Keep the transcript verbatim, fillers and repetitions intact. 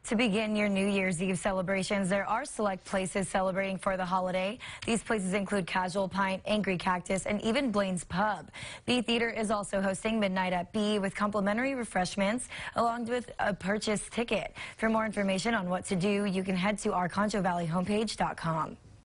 To begin your New Year's Eve celebrations, there are select places celebrating for the holiday. These places include Casual Pint, Angry Cactus, and even Blaine's Pub. B Theater is also hosting Midnight at B with complimentary refreshments along with a purchase ticket. For more information on what to do, you can head to our Concho Valley Homepage dot com.